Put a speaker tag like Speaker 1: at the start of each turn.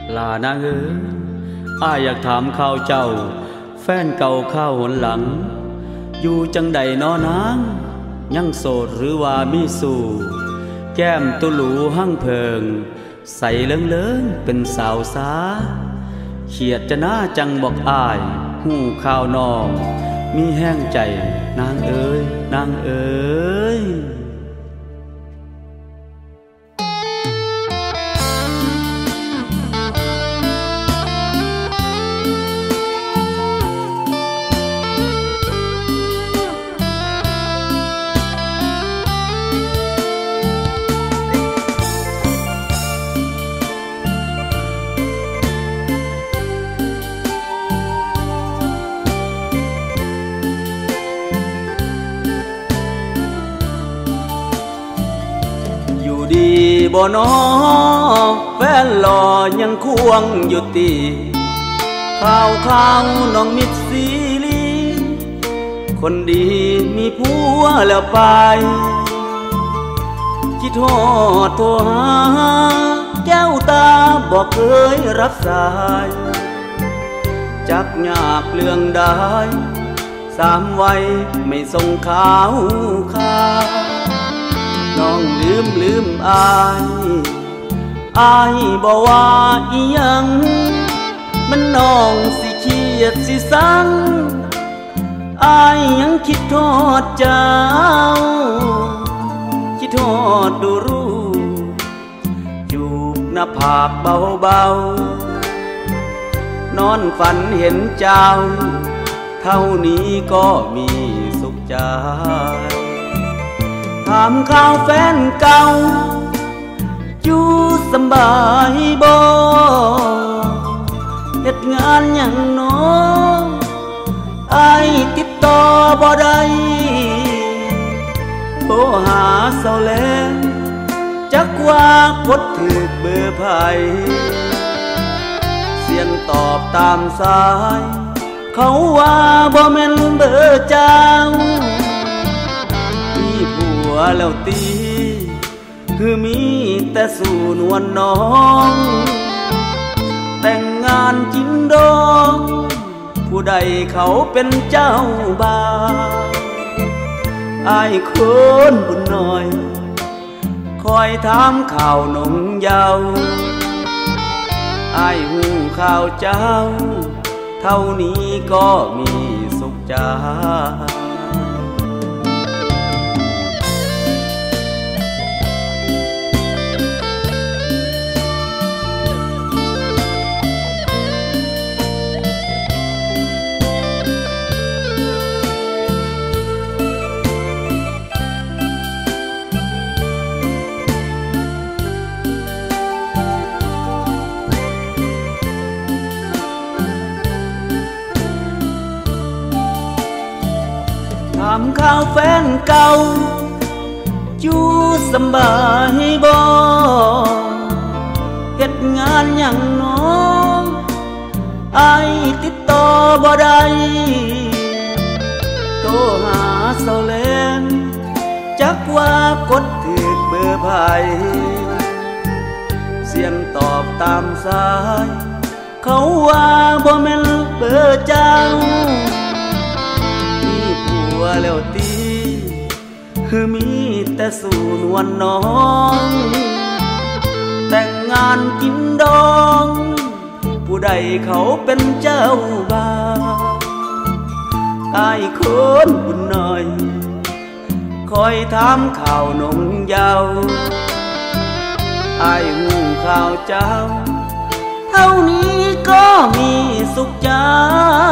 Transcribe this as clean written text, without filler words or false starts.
Speaker 1: ลานางเอ๋ยอ้ายอยากถามข่าวเจ้าแฟนเก่าข้าวหนหลังอยู่จังใดน้อนางยังโสดหรือว่ามีสู่แก้มตุลูหั่งเพิงใส่เลิ้งๆเป็นสาวสาเขียดจะน่าจังบอกอ้ายหูข้าวนองมีแห้งใจนางเอ๋ยนางเอ๋ยดีบ่น้อแฟนหล่อยังควงอยู่ตีข่าวน้องมิดซีลีคนดีมีผัวแล้วไปคิดทอดโทรหาแก้วตาบอกเคยรับสายจักยากเรื่องใด3 วัยไม่ส่งข่าวน้องลืมอายบอกว่าอีหยังมันน้องสิเครียดสิสังอายยังคิดทอดเจ้าคิดทอดดูรู้จูบหน้าผากเบาๆนอนฝันเห็นเจ้าเท่านี้ก็มีสุขใจถามข่าวแฟนเก่าอยู่สบายบ่เฮ็ดงานหยังน้ออ้ายติดต่อบ่ได้โทรหาเศร้าแลงจักว่ากดถึกเบอร์ไผเสียงตอบตามสายเขาว่าบ่แม่นเบอร์เจ้าแล้วตีคือมีแต่สู่นวลน้องแต่งงานจินดองผู้ใดเขาเป็นเจ้าบ่าวอายคนบุญน้อยคอยถามข่าวนงเยาว์อายหูข่าวเจ้าเท่านี้ก็มีสุขใจถามข่าวแฟนเก่าอยู่สบายบ่เฮ็ดงานหยังน้ออ้ายติดต่อบ่ได้โทรหาเศร้าแลงจักว่ากดถึกเบอร์ไผเสียงตอบตามสายเขาว่าบ่แม่นเบอร์เจ้าแล้วตีคือมีแต่สู่นวลน้องแต่งงานกินดองผู้ใดเขาเป็นเจ้าบ่าวอายคนบุญน้อยคอยถามข่าวนงเยาว์อายหูข่าวเจ้าเท่านี้ก็มีสุขใจ